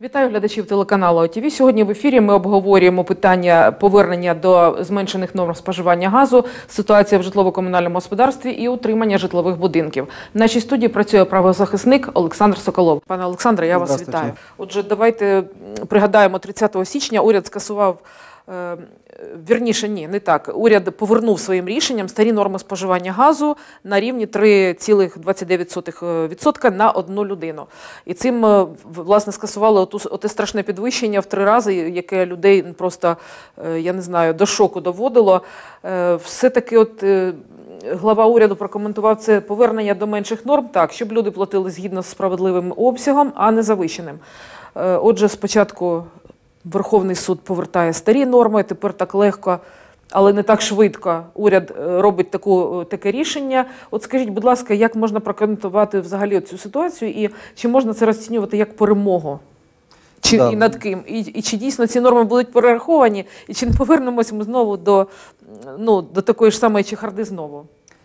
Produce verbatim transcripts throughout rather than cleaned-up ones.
Вітаю глядачів телеканалу О Ті Ві. Сьогодні в ефірі ми обговорюємо питання повернення до зменшених норм споживання газу, ситуація в житлово-комунальному господарстві і утримання житлових будинків. В нашій студії працює правозахисник Олександр Соколов. Пане Олександре, я вас вітаю. Отже, давайте пригадаємо, тридцятого січня уряд скасував, е, вірніше, ні, не так. Уряд повернув своїм рішенням старі норми споживання газу на рівні три цілих двадцять дев'ять сотих відсотка на одну людину. І цим, власне, скасували оте страшне підвищення в три рази, яке людей просто, я не знаю, до шоку доводило. Все-таки от глава уряду прокоментував це повернення до менших норм так, щоб люди платили згідно з справедливим обсягом, а не завищеним. Отже, спочатку Верховний суд повертає старі норми, тепер так легко, але не так швидко уряд робить таку, таке рішення. От скажіть, будь ласка, як можна прокоментувати взагалі цю ситуацію і чи можна це розцінювати як перемогу? Чи да. і над ким? І, і чи дійсно ці норми будуть перераховані? І чи не повернемося ми знову до, ну, до такої ж самої чехарди знову?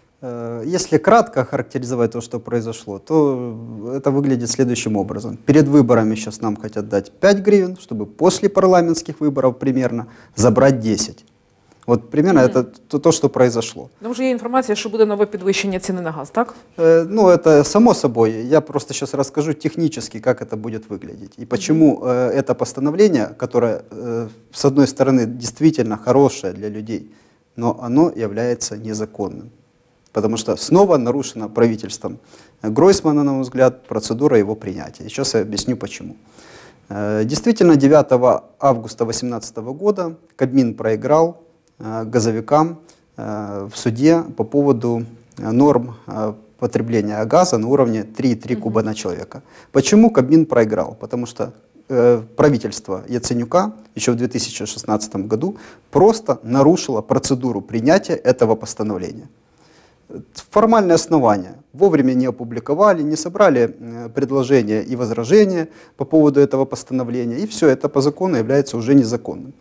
Если кратко характеризовать то, что произошло, то это выглядит следующим образом. Перед выборами сейчас нам хотят дать пять гривен, чтобы после парламентских выборов примерно забрать десять. Вот примерно mm-hmm. это то, то, что произошло. Ну, вже є інформація, що буде нове підвищення ціни на газ, так? Э, ну, это само собой. Я просто сейчас расскажу технически, как это будет выглядеть. И почему mm-hmm. э, это постановление, которое, э, с одной стороны, действительно хорошее для людей, но оно является незаконным. Потому что снова нарушена правительством Гройсмана, на мой взгляд, процедура его принятия. Сейчас я объясню почему. Действительно, девятого августа две тысячи восемнадцатого года Кабмин проиграл газовикам в суде по поводу норм потребления газа на уровне три и три куба на человека. Почему Кабмин проиграл? Потому что правительство Яценюка еще в две тысячи шестнадцатом году просто нарушило процедуру принятия этого постановления. Формальные основания вовремя не опубликовали, не собрали предложения и возражения по поводу этого постановления, и все это по закону является уже незаконным.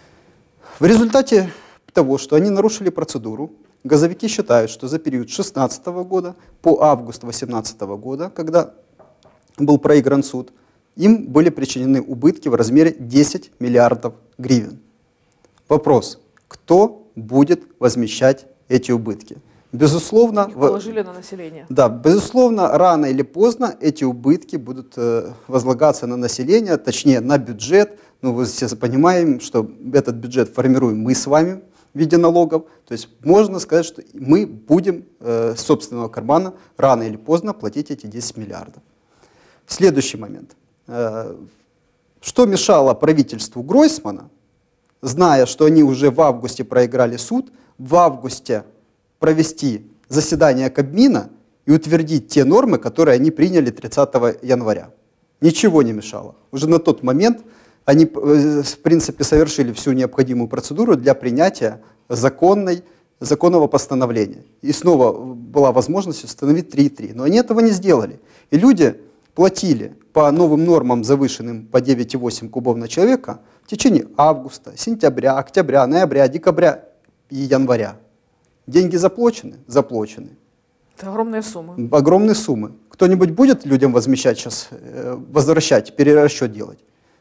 В результате того, что они нарушили процедуру, газовики считают, что за период с две тысячи шестнадцатого года по август две тысячи восемнадцатого года, когда был проигран суд, им были причинены убытки в размере десять миллиардов гривен. Вопрос, кто будет возмещать эти убытки? Безусловно, их положили на население. Да, безусловно, рано или поздно эти убытки будут э, возлагаться на население, точнее на бюджет. Ну, вы все понимаем, что этот бюджет формируем мы с вами в виде налогов. То есть можно сказать, что мы будем э, с собственного кармана рано или поздно платить эти десять миллиардов. Следующий момент. Э, что мешало правительству Гройсмана, зная, что они уже в августе проиграли суд, в августе провести заседание Кабмина и утвердить те нормы, которые они приняли тридцатого января. Ничего не мешало. Уже на тот момент они, в принципе, совершили всю необходимую процедуру для принятия законной, законного постановления. И снова была возможность установить три и три. Но они этого не сделали. И люди платили по новым нормам, завышенным по девять и восемь кубов на человека, в течение августа, сентября, октября, ноября, декабря и января. Деньги заплачены? Заплачены. Это огромные суммы. Огромные суммы. Кто-нибудь будет людям возмещать сейчас, возвращать, перерасчет делать?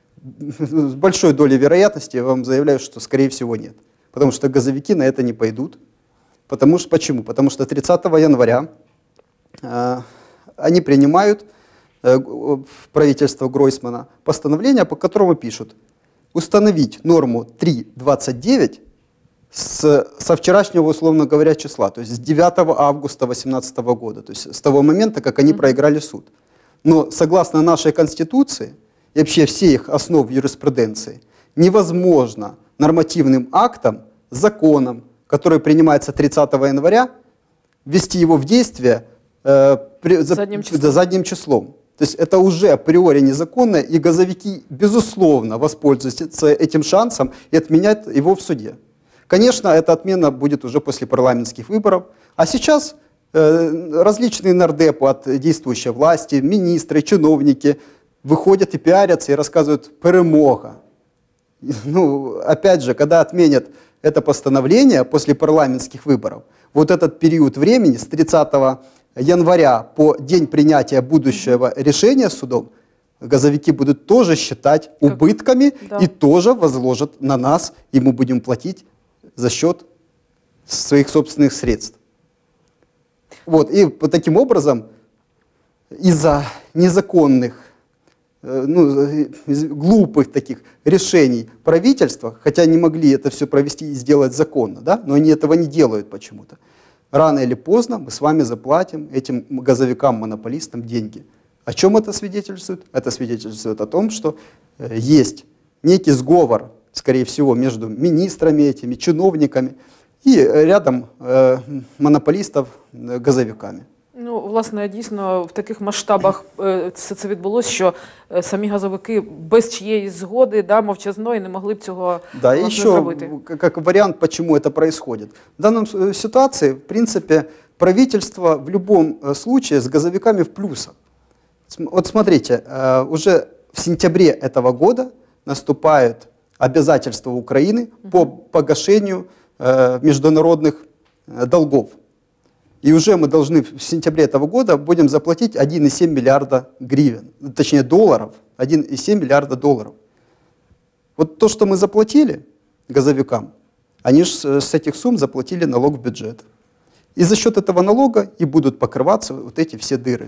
С большой долей вероятности я вам заявляю, что скорее всего нет. Потому что газовики на это не пойдут. Потому что, почему? Потому что тридцатого января э, они принимают, э, правительство Гройсмана, постановление, по которому пишут: установить норму три двадцать девять С, со вчерашнего, условно говоря, числа, то есть с девятого августа две тысячи восемнадцатого года, то есть с того момента, как они mm-hmm. проиграли суд. Но согласно нашей Конституции и вообще всех основ юриспруденции, невозможно нормативным актом, законом, который принимается тридцатого января, ввести его в действие э, при, за, задним, числом. Да, задним числом. То есть это уже априори незаконно, и газовики, безусловно, воспользуются этим шансом и отменят его в суде. Конечно, эта отмена будет уже после парламентских выборов. А сейчас э, различные нардепы от действующей власти, министры, чиновники выходят и пиарятся и рассказывают «перемога». Ну, опять же, когда отменят это постановление после парламентских выборов, вот этот период времени с тридцатого января по день принятия будущего решения судом газовики будут тоже считать убытками да. и тоже возложат на нас, и мы будем платить за счет своих собственных средств. Вот, и таким образом, из-за незаконных, ну, глупых таких решений правительства, хотя они могли это все провести и сделать законно, да, но они этого не делают почему-то. Рано или поздно мы с вами заплатим этим газовикам-монополистам деньги. О чем это свидетельствует? Это свидетельствует о том, что есть некий сговор, скорее всего, между министрами этими, чиновниками і рядом е, монополістів газовиками. Ну, власне, дійсно, в таких масштабах е, це, це відбулося, що е, самі газовики без чиєїсь згоди, да, мовчазної, не могли б цього да, власне, еще, зробити. как вариант, почему это происходит. В данной ситуации, в принципе, правительство в любом случае с газовиками в плюсах. Вот смотрите, э, уже в сентябре этого года наступают обязательства Украины по погашению международных долгов. И уже мы должны в сентябре этого года будем заплатить один и семь миллиарда гривен, точнее долларов, один и семь миллиарда долларов. Вот то, что мы заплатили газовикам, они же с этих сумм заплатили налог в бюджет. И за счет этого налога и будут покрываться вот эти все дыры.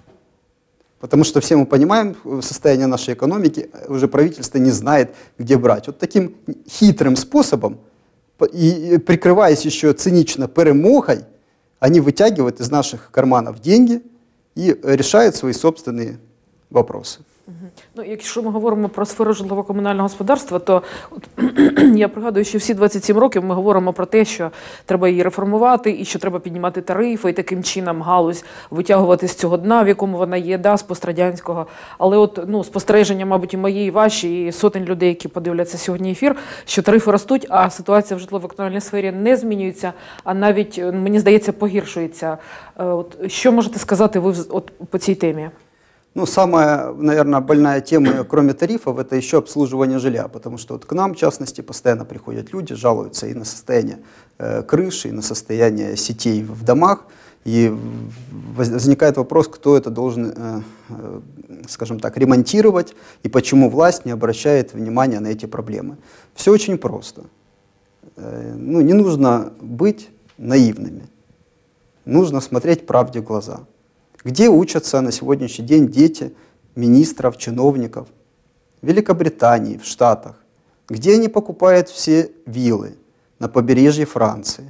Потому что все мы понимаем, состояние нашей экономики, уже правительство не знает, где брать. Вот таким хитрым способом, и прикрываясь еще цинично перемогой, они вытягивают из наших карманов деньги и решают свои собственные вопросы. Ну, якщо ми говоримо про сферу житлово-комунального господарства, то от, я пригадую, що всі двадцять сім років ми говоримо про те, що треба її реформувати, і що треба піднімати тарифи, і таким чином галузь витягувати з цього дна, в якому вона є, да, з пострадянського. Але от, ну, спостереження, мабуть, і мої, і ваші, і сотень людей, які подивляться сьогодні ефір, що тарифи ростуть, а ситуація в житлово-комунальній сфері не змінюється, а навіть, мені здається, погіршується. От, що можете сказати ви от, по цій темі? Ну, самая, наверное, больная тема, кроме тарифов, это еще обслуживание жилья, потому что вот к нам, в частности, постоянно приходят люди, жалуются и на состояние э, крыши, и на состояние сетей в домах, и возникает вопрос, кто это должен, э, э, скажем так, ремонтировать, и почему власть не обращает внимания на эти проблемы. Все очень просто. Э, ну, не нужно быть наивными, нужно смотреть правде в глаза. Где учатся на сегодняшний день дети министров, чиновников? В Великобритании, в Штатах. Где они покупают все виллы? На побережье Франции.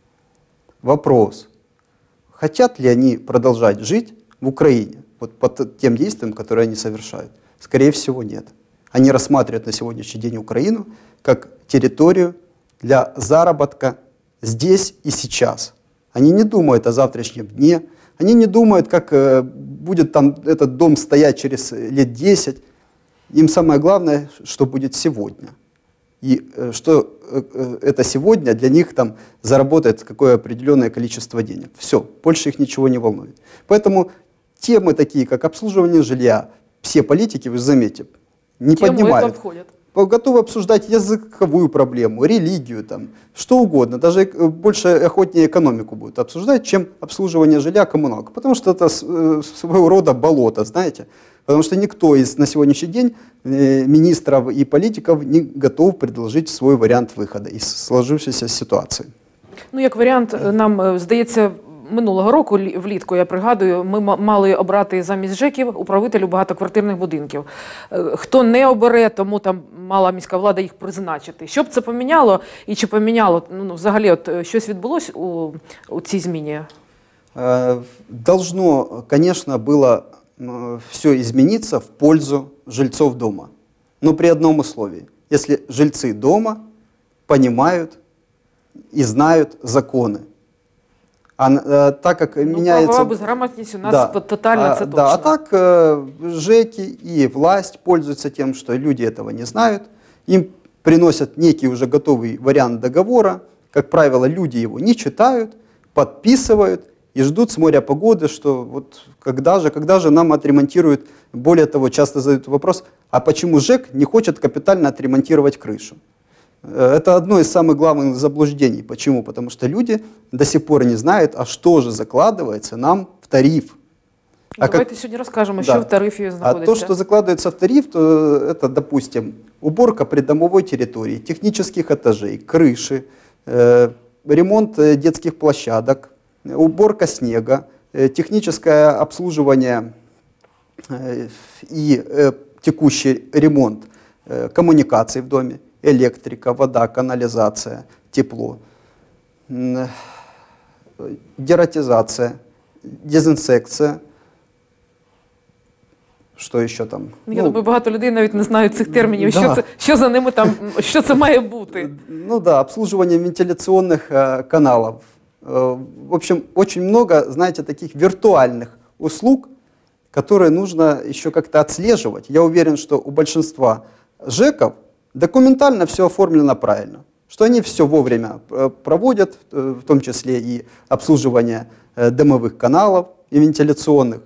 Вопрос. Хотят ли они продолжать жить в Украине? Вот по тем действиям, которые они совершают? Скорее всего, нет. Они рассматривают на сегодняшний день Украину как территорию для заработка здесь и сейчас. Они не думают о завтрашнем дне. Они не думают, как э, будет там этот дом стоять через лет десять. Им самое главное, что будет сегодня. И э, что э, это сегодня для них там заработает какое определенное количество денег. Все, больше их ничего не волнует. Поэтому темы такие, как обслуживание жилья, все политики, вы заметите, не Темы поднимают. это входят. Готовы обсуждать языковую проблему, религию, там, что угодно. Даже больше охотнее экономику будут обсуждать, чем обслуживание жилья, коммуналка. Потому что это своего рода болото, знаете. Потому что никто из на сегодняшний день министров и политиков не готов предложить свой вариант выхода из сложившейся ситуации. Ну, як варіант, нам здається, минулого року, влітку, я пригадую, ми мали обрати замість ЖЕКів управителів багатоквартирних будинків. Хто не обере, тому там мала міська влада їх призначити. Що б це поміняло і чи поміняло, ну, взагалі, от, щось відбулося у, у цій зміні? Должно, конечно, было все измениться в пользу жильцов дома. Но при одном условии. Если жильцы дома понимают и знают законы. А э, так как ну, меняется... Правова безграмотность у нас да, тотально, а, это точно. Да, а так э, ЖЭКи и власть пользуются тем, что люди этого не знают. Им приносят некий уже готовый вариант договора. Как правило, люди его не читают, подписывают и ждут с моря погоды, что вот когда же, когда же нам отремонтируют. Более того, часто задают вопрос, а почему ЖЭК не хочет капитально отремонтировать крышу? Это одно из самых главных заблуждений. Почему? Потому что люди до сих пор не знают, а что же закладывается нам в тариф. А Давайте как... сьогодні розкажемо, Да. що в тарифі А знаходиться. то, что закладывается в тариф, то это, допустим, уборка придомовой территории, технических этажей, крыши, э, ремонт э, детских площадок, э, уборка снега, э, техническое обслуживание э, и э, текущий ремонт э, коммуникаций в доме, электрика, вода, канализация, тепло, м, э, дератизация, дезинсекция. Що ще там? Я думаю, багато людей навіть не знають цих термінів, да. що це, що за ними там, що це має бути. Ну да, обслуживание вентиляционных э, каналов. Э, в общем, очень много, знаете, таких виртуальных услуг, которые нужно еще как-то отслеживать. Я уверен, что у большинства ЖЭКов документально все оформлено правильно, что они все вовремя э, проводят, э, в том числе и обслуживание э, дымовых каналов и вентиляционных.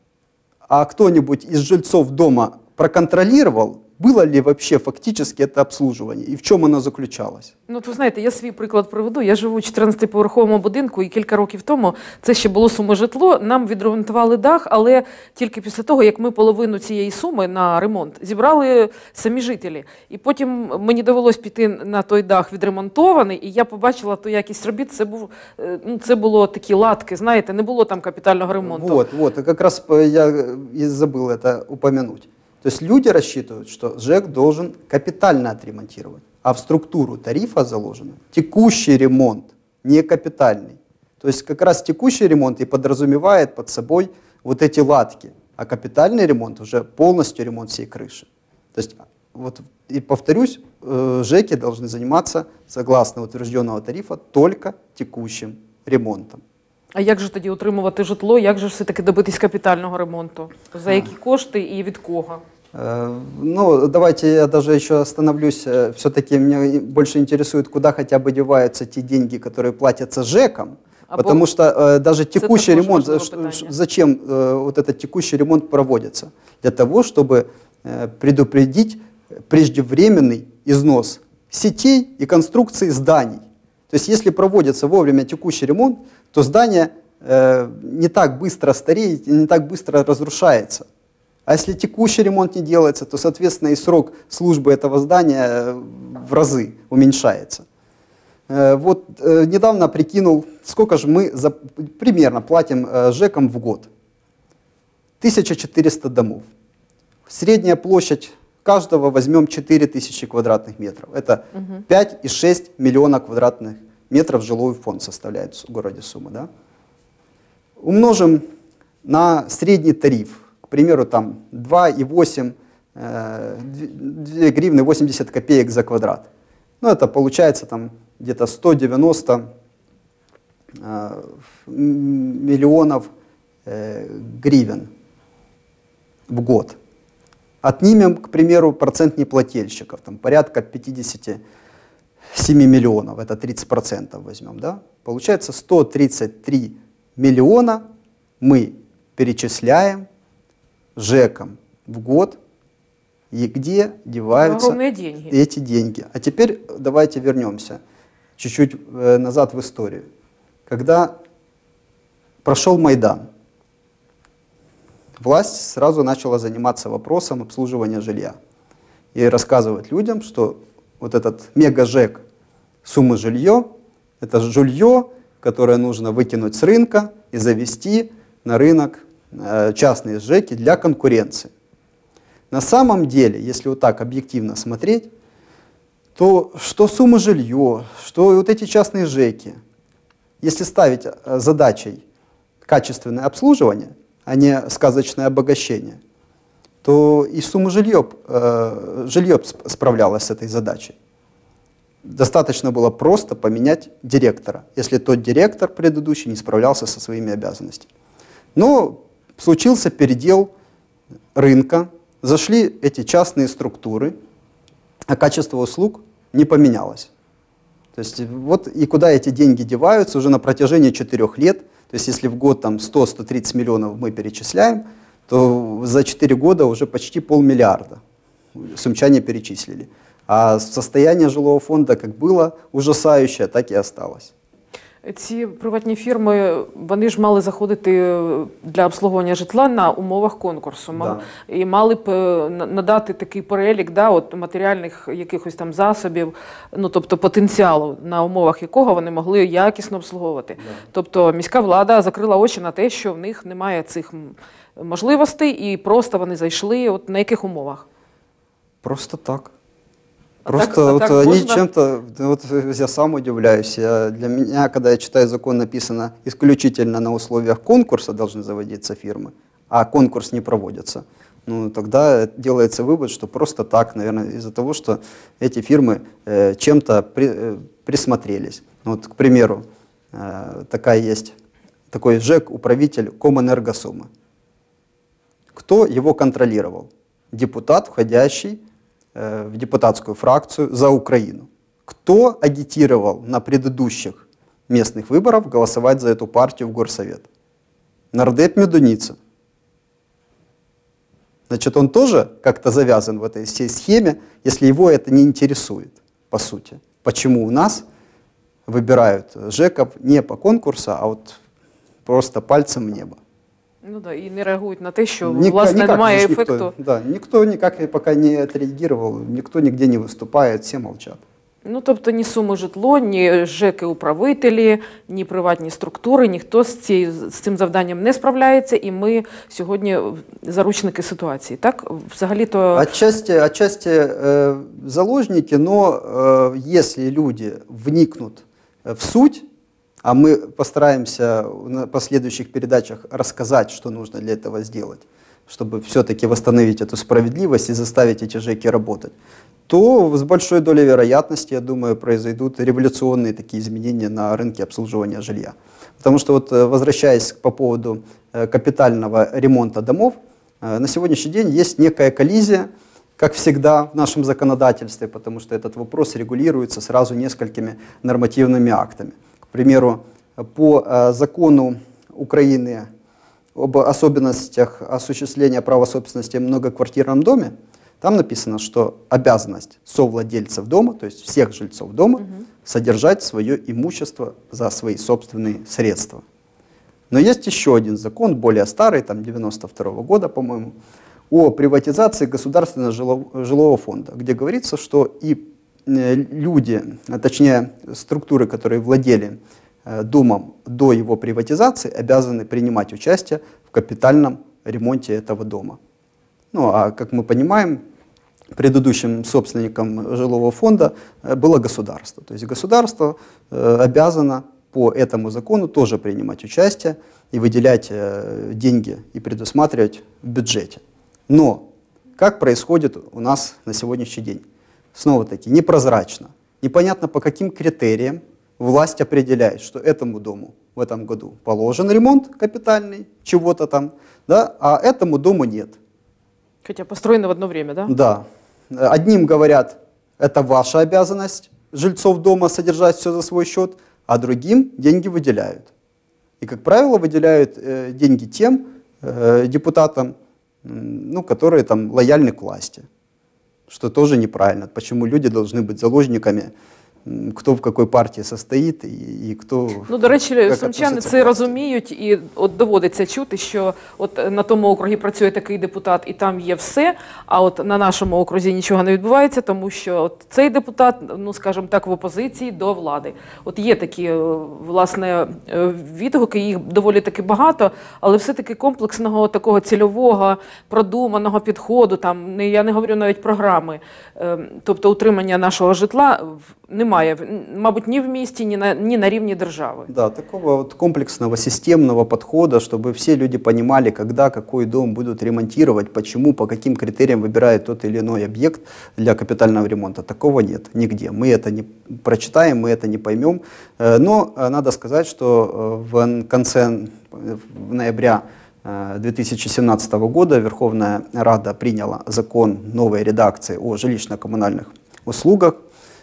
А кто-нибудь из жильцов дома проконтролировал, было ли вообще фактически это обслуживание и в чем оно заключалось? Ну, от ви знаєте, я свій приклад приведу. Я живу у чотирнадцятиповерховому будинку, і кілька років тому це ще було суможитло. Нам відремонтували дах, але тільки після того, як ми половину цієї суми на ремонт зібрали самі жителі. І потім мені довелось піти на той дах відремонтований, і я побачила ту якість робіт. Це був, ну, це було такі латки, знаєте, не було там капітального ремонту. Вот, вот, и как раз я и забыл это упомянуть. То есть люди рассчитывают, что ЖЭК должен капитально отремонтировать, а в структуру тарифа заложено текущий ремонт, не капитальный. То есть как раз текущий ремонт и подразумевает под собой вот эти латки, а капитальный ремонт уже полностью ремонт всей крыши. То есть, вот, и повторюсь, ЖЭКи должны заниматься, согласно утвержденного тарифа, только текущим ремонтом. А як же тоді утримувати житло, як же все-таки добитись капітального ремонту? За які кошти і від кого? Э, Ну, давайте я даже еще остановлюсь. э, Все-таки меня больше интересует, куда хотя бы деваются те деньги, которые платятся ЖЭКам. А Потому бо- что э, даже текущий також ремонт, важливе ш- питання. ш- зачем э, вот этот текущий ремонт проводится? Для того, чтобы э, предупредить преждевременный износ сетей и конструкций зданий. То есть если проводится вовремя текущий ремонт, то здание э, не так быстро стареет и не так быстро разрушается. А если текущий ремонт не делается, то, соответственно, и срок службы этого здания э, в разы уменьшается. Э, Вот э, недавно прикинул, сколько же мы за, примерно платим э, ЖЭКам в год. тысяча четыреста домов. Средняя площадь каждого возьмем четыре тысячи квадратных метров. Это пять и шесть миллиона квадратных метров жилой фонд составляет в городе Сумы. Да? Умножим на средний тариф. К примеру, там два и восемь, э, две гривны восемьдесят копеек за квадрат. Ну, это получается там где-то сто девяносто э, миллионов э, гривен в год. Отнимем, к примеру, процент неплательщиков, там порядка пятьдесят семь миллионов, это тридцать процентов возьмем, да? Получается сто тридцать три миллиона мы перечисляем ЖЭКам в год, и где деваются Огромные деньги. эти деньги. А теперь давайте вернемся чуть-чуть э, назад в историю. Когда прошел Майдан, власть сразу начала заниматься вопросом обслуживания жилья и рассказывать людям, что вот этот мега-ЖЭК Сумы жилье – это жилье, которое нужно выкинуть с рынка и завести на рынок э, частные ЖЭКи для конкуренции. На самом деле, если вот так объективно смотреть, то что Сумы жилье, что вот эти частные ЖЭКи, если ставить э, задачей качественное обслуживание, а не сказочное обогащение, то и Сумы жилье, э, жилье справлялось с этой задачей. Достаточно было просто поменять директора, если тот директор предыдущий не справлялся со своими обязанностями. Но случился передел рынка, зашли эти частные структуры, а качество услуг не поменялось. То есть вот и куда эти деньги деваются уже на протяжении четырех лет. То есть если в год там сто — сто тридцать миллионов мы перечисляем, то за четыре года уже почти полмиллиарда сумчане перечислили. А состояние жилого фонда как было ужасающее, так и осталось. Ці приватні фірми, вони ж мали заходити для обслуговування житла на умовах конкурсу. Да. І мали б надати такий перелік, да, от, матеріальних якихось там засобів, ну, тобто потенціалу, на умовах якого вони могли якісно обслуговувати. Да. Тобто міська влада закрила очі на те, що в них немає цих можливостей, і просто вони зайшли, от на яких умовах? Просто так. А Просто так, вот а так они можно? чем-то, вот я сам удивляюсь. Я, для меня, когда я читаю закон, написано исключительно на условиях конкурса должны заводиться фирмы, а конкурс не проводится. Ну, тогда делается вывод, что просто так, наверное, из-за того, что эти фирмы э, чем-то при, э, присмотрелись. Вот, к примеру, э, такая есть, такой ЖЭК, управитель Комэнергосумы. Кто его контролировал? Депутат, входящий в депутатскую фракцию «За Украину». Кто агитировал на предыдущих местных выборах голосовать за эту партию в горсовет? Нардеп Медуница. Значит, он тоже как-то завязан в этой всей схеме, если его это не интересует, по сути. Почему у нас выбирают ЖЭКов не по конкурсу, а вот просто пальцем в небо? Ну да, і не реагують на те, що, Ник- власне, никак немає здесь ефекту. Никто, да, никто никак пока не отреагировал, никто нигде не выступает, все молчат. Ну, тобто ні суми житло, ні ЖЕКи-управителі, ні приватні структури, ніхто з, цією, з цим завданням не справляється, і ми сьогодні заручники ситуації, так? Взагалі-то... Отчасти, отчасти э, заложники, но э, если люди вникнут в суть, а мы постараемся на последующих передачах рассказать, что нужно для этого сделать, чтобы все-таки восстановить эту справедливость и заставить эти ЖЭКи работать, то с большой долей вероятности, я думаю, произойдут революционные такие изменения на рынке обслуживания жилья. Потому что, вот, возвращаясь по поводу капитального ремонта домов, на сегодняшний день есть некая коллизия, как всегда в нашем законодательстве, потому что этот вопрос регулируется сразу несколькими нормативными актами. К примеру, по закону Украины об особенностях осуществления права собственности в многоквартирном доме, там написано, что обязанность совладельцев дома, то есть всех жильцов дома, угу. содержать свое имущество за свои собственные средства. Но есть еще один закон, более старый, там девяносто второго года, по-моему, о приватизации государственного жилого, жилого фонда, где говорится, что и люди, а точнее структуры, которые владели домом до его приватизации, обязаны принимать участие в капитальном ремонте этого дома. Ну, а как мы понимаем, предыдущим собственником жилого фонда было государство. То есть государство обязано по этому закону тоже принимать участие и выделять деньги и предусматривать в бюджете. Но как происходит у нас на сегодняшний день? Снова-таки непрозрачно. Непонятно, по каким критериям власть определяет, что этому дому в этом году положен ремонт капитальный, чего-то там, да, а этому дому нет. Хотя построено в одно время, да? Да. Одним говорят, это ваша обязанность жильцов дома содержать все за свой счет, а другим деньги выделяют. И, как правило, выделяют э, деньги тем э, депутатам, ну, которые там лояльны к власти. Что тоже неправильно. Почему люди должны быть заложниками, хто в якій партії состоїть і, і хто... Ну, до речі, сумчани це розуміють, і от доводиться чути, що от на тому округі працює такий депутат, і там є все, а от на нашому окрузі нічого не відбувається, тому що от цей депутат, ну, скажімо так, в опозиції до влади. От є такі, власне, відгуки, їх доволі таки багато, але все-таки комплексного такого цільового, продуманого підходу, там, не, я не говорю навіть програми, тобто утримання нашого житла немає, мабуть, ні в місті, ні на, ні на рівні держави. Да, такого вот комплексного, системного подхода, чтобы все люди понимали, когда какой дом будут ремонтировать, почему, по каким критериям выбирают тот или иной объект для капитального ремонта. Такого нет нигде. Мы это не прочитаем, мы это не поймем. Но надо сказать, что в конце ноября две тысячи семнадцатого года Верховная Рада приняла закон новой редакции о жилищно-коммунальных услугах.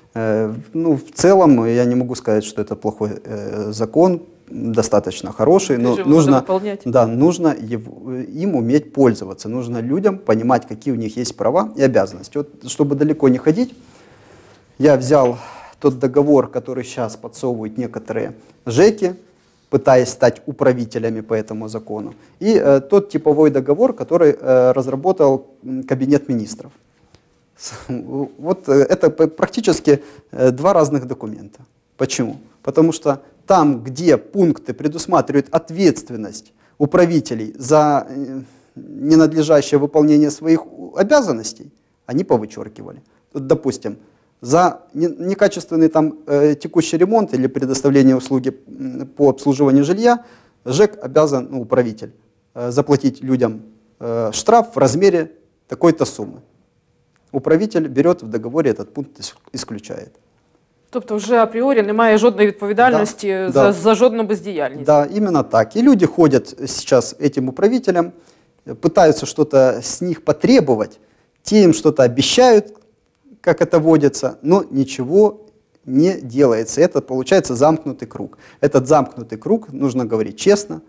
Ну, в целом, я не могу сказать, что это плохой э, закон, достаточно хороший, но нужно, да, нужно его, им уметь пользоваться, нужно людям понимать, какие у них есть права и обязанности. Вот, чтобы далеко не ходить, я взял тот договор, который сейчас подсовывают некоторые ЖЭКи, пытаясь стать управителями по этому закону, и э, тот типовой договор, который э, разработал Кабинет министров. Вот э, это практически э, два разных документа. Почему? Потому что там, где пункты предусматривают ответственность управителей за э, ненадлежащее выполнение своих обязанностей, они повычеркивали. Тут, допустим, за некачественный там э, текущий ремонт или предоставление услуги по обслуживанию жилья ЖЭК обязан, ну, управитель, э, заплатить людям э, штраф в размере такой-то суммы. Управитель берет в договоре этот пункт, исключает. Тобто вже апріорі немає жодної відповідальності да, за, да. за жодну бездіяльність. Да, именно так. И люди ходят сейчас этим управителям, пытаются что-то с них потребовать, те им что-то обещают, как это водится, но ничего не делается. Это получается замкнутый круг. Этот замкнутый круг, нужно говорить честно,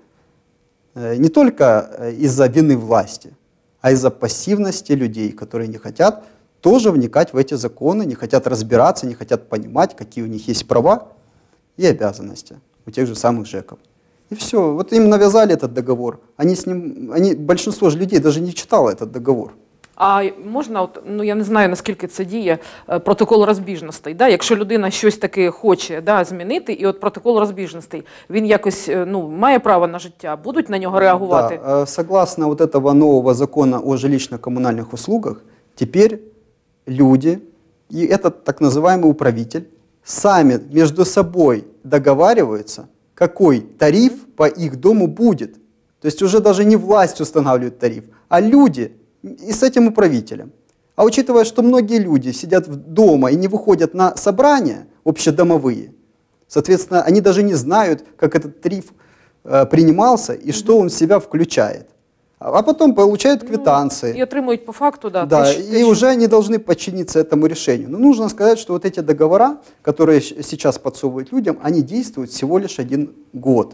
не только из-за вины власти, а из-за пассивности людей, которые не хотят тоже вникать в эти законы, не хотят разбираться, не хотят понимать, какие у них есть права и обязанности у тех же самых ЖЭКов. И все. Вот им навязали этот договор. Они с ним, они, большинство же людей даже не читало этот договор. А можна, от, ну я не знаю, наскільки це діє, протокол розбіжностей. Да? Якщо людина щось таке хоче, да, змінити, і от протокол розбіжностей, він якось, ну, має право на життя, будуть на нього реагувати? Да, согласно вот этого нового закона о жилищно-коммунальных услугах, теперь люди, и этот так называемый управитель, сами между собой договариваются, какой тариф по их дому будет. То есть уже даже не власть устанавливает тариф, а люди и с этим управителем. А учитывая, что многие люди сидят дома и не выходят на собрания общедомовые, соответственно, они даже не знают, как этот тариф э, принимался и что он в себя включает. А потом получают квитанции. Ну, и отримують по факту, да. Да, тысяч, и тысяч. уже они должны подчиниться этому решению. Но нужно сказать, что вот эти договора, которые сейчас подсовывают людям, они действуют всего лишь один год.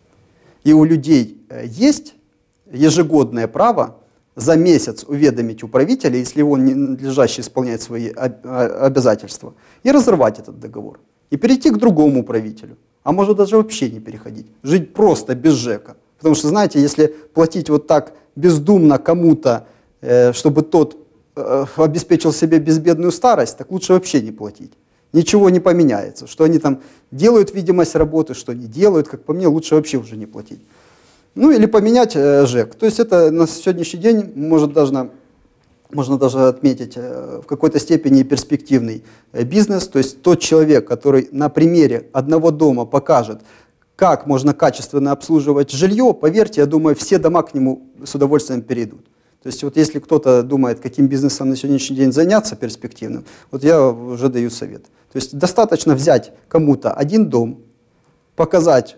И у людей есть ежегодное право за месяц уведомить управителя, если он ненадлежаще исполняет свои обязательства, и разорвать этот договор. И перейти к другому управителю. А может даже вообще не переходить. Жить просто без ЖЭКа. Потому что, знаете, если платить вот так бездумно кому-то, э, чтобы тот э, обеспечил себе безбедную старость, так лучше вообще не платить. Ничего не поменяется. Что они там делают видимость работы, что не делают, как по мне, лучше вообще уже не платить. Ну или поменять э, ЖЭК. То есть это на сегодняшний день может даже, можно даже отметить э, в какой-то степени перспективный э, бизнес. То есть тот человек, который на примере одного дома покажет, как можно качественно обслуживать жилье, поверьте, я думаю, все дома к нему с удовольствием перейдут. То есть вот если кто-то думает, каким бизнесом на сегодняшний день заняться перспективным, вот я уже даю совет. То есть достаточно взять кому-то один дом, показать,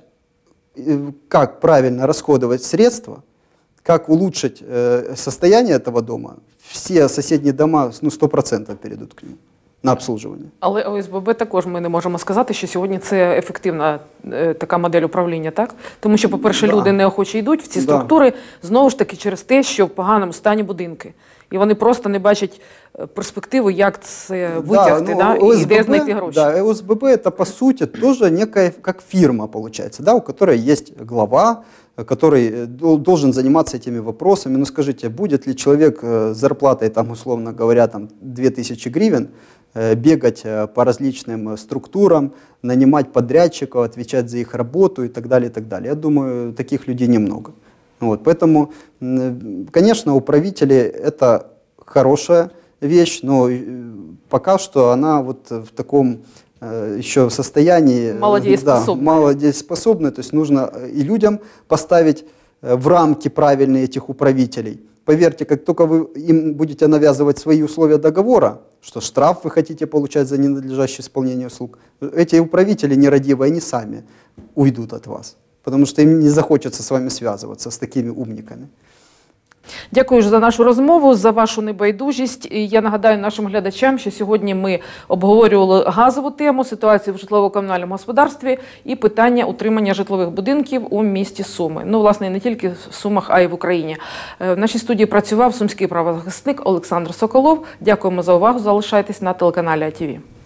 как правильно расходовать средства, как улучшить э, состояние этого дома. Все соседние дома, ну, сто процентов перейдут к нему на обслуживання. Але ОСББ також ми не можемо сказати, що сьогодні це ефективна е, така модель управління, так? Тому що, по-перше, Да. люди неохоче йдуть в ці Да. структури, знову ж таки, через те, що в поганому стані будинки. І вони просто не бачать перспективи, як це витягти, да, ну, і де знайти гроші. Да, ОСББ это, по сути, тоже некая, как фирма, получается, да, у которой есть глава, который должен заниматься этими вопросами. Ну, скажите, будет ли человек с зарплатой, там, условно говоря, там, две тысячи гривен, бегать по различным структурам, нанимать подрядчиков, отвечать за их работу и так далее, и так далее. Я думаю, таких людей немного. Вот, поэтому, конечно, управители – это хорошая вещь, но пока что она вот в таком еще состоянии… Малодееспособная. Да, малодееспособная, то есть нужно и людям поставить в рамки правильные этих управителей. Поверьте, как только вы им будете навязывать свои условия договора, что штраф вы хотите получать за ненадлежащее исполнение услуг, эти управители нерадивые, они сами уйдут от вас, потому что им не захочется с вами связываться, с такими умниками. Дякую за нашу розмову, за вашу небайдужість. І я нагадаю нашим глядачам, що сьогодні ми обговорювали газову тему, ситуацію в житлово-комунальному господарстві і питання утримання житлових будинків у місті Суми. Ну, власне, не тільки в Сумах, а й в Україні. В нашій студії працював сумський правозахисник Олександр Соколов. Дякуємо за увагу. Залишайтесь на телеканалі АТВ.